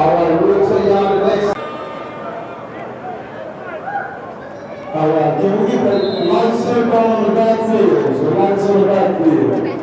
Alright, we'll tell y'all the next. Alright, can we get the lights turned on the backfield? So lights on the backfield.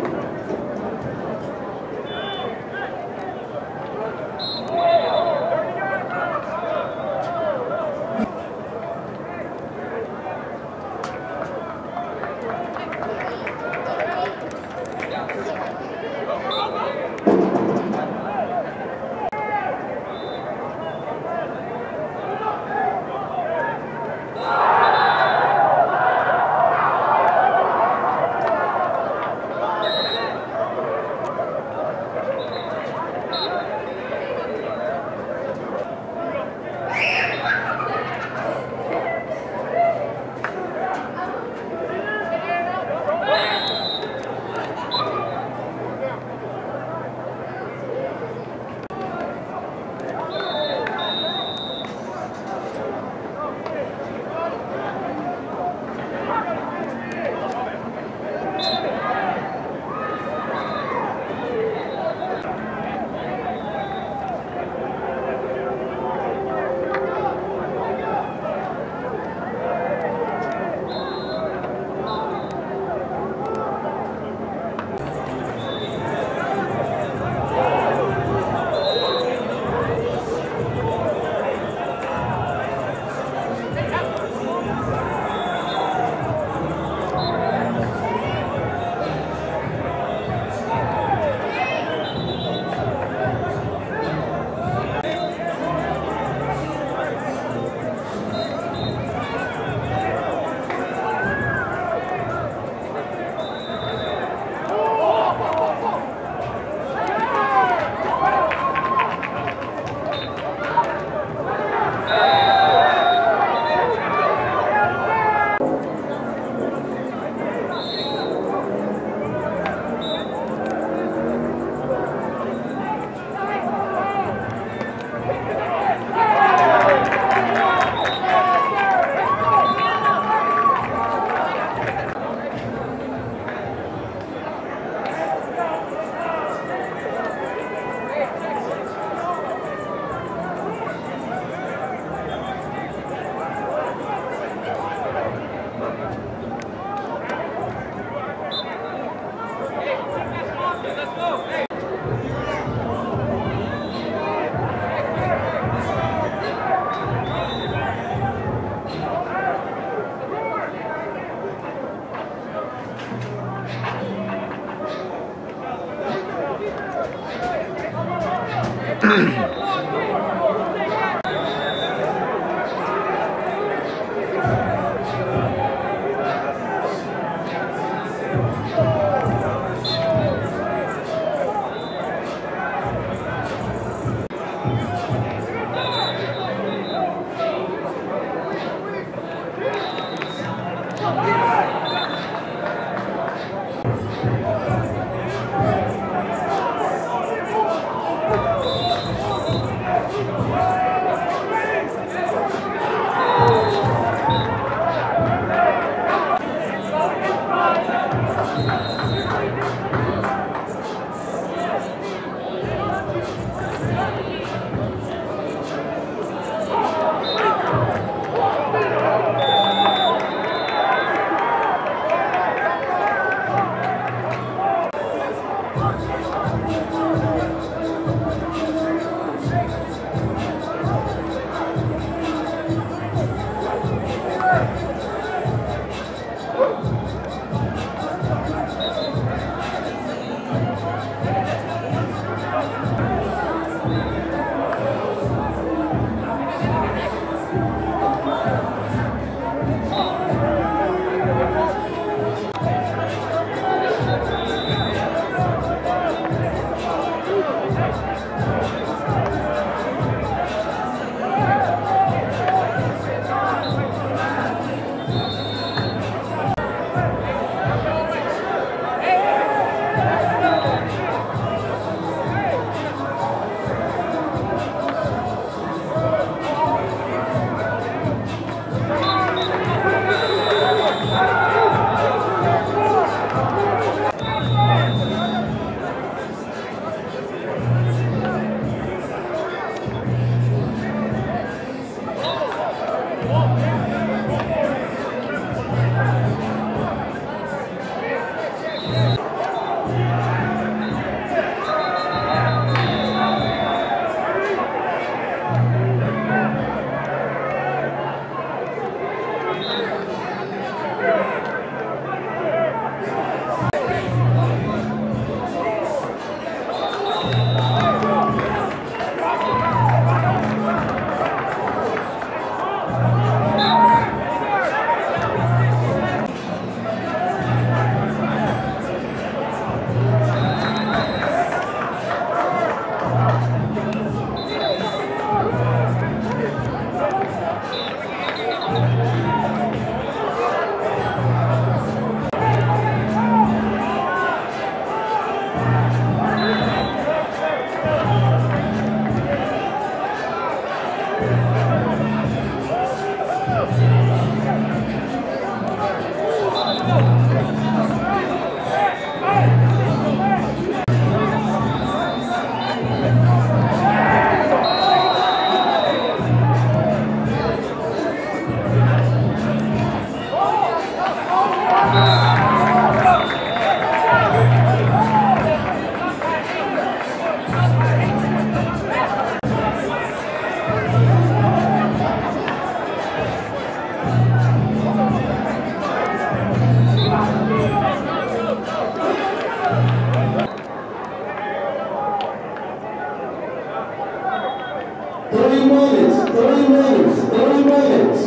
3 minutes, 3 minutes, 3 minutes.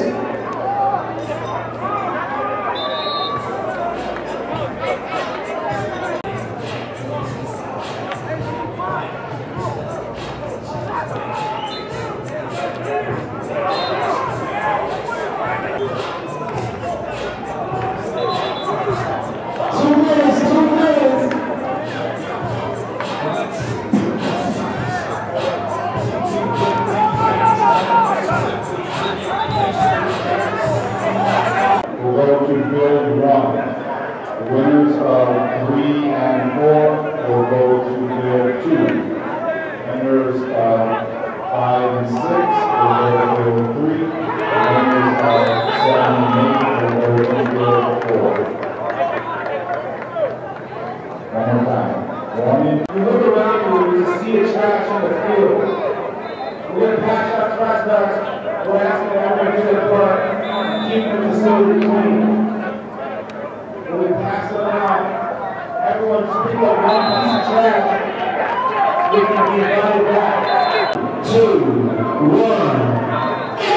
Will go to field 1. The winners of 3 and 4 will go to field 2. Winners of 5 and 6 will go to field 3. Winners of 7 and 8 will go to field 4. One more time. You look around you, you see a trash on the field. We're going to pass out trash bags. We're asking everyone to get a part, keep the facility clean. When we pass it out, everyone just pick up one piece of trash. We can be invited back. 2, 1.